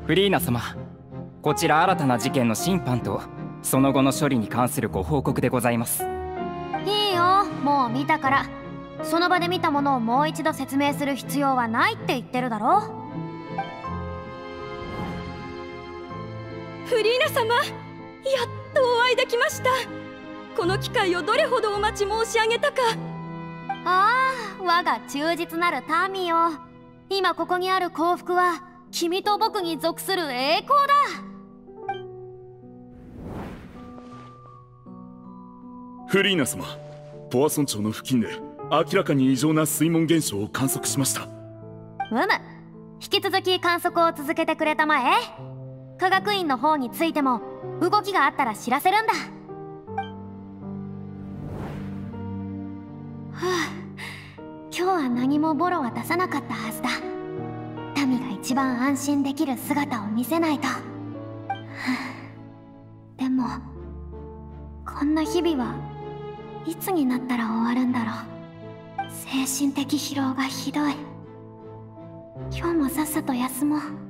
フリーナ様、こちら新たな事件の審判とその後の処理に関するご報告でございます。 いいよ、もう見たから。その場で見たものをもう一度説明する必要はないって言ってるだろ。 フリーナ様、やっとお会いできました。この機会をどれほどお待ち申し上げたか。 ああ、我が忠実なる民よ。今ここにある幸福は君と僕に属する栄光だ。 フリーナ様、ポアソン町の付近で明らかに異常な水門現象を観測しました。 引き続き観測を続けてくれたまえ。科学院の方についても動きがあったら知らせるんだ。今日は何もボロは出さなかったはずだ。民が一番安心できる姿を見せないと。でもこんな日々はいつになったら終わるんだろう。精神的疲労がひどい。今日もさっさと休もう。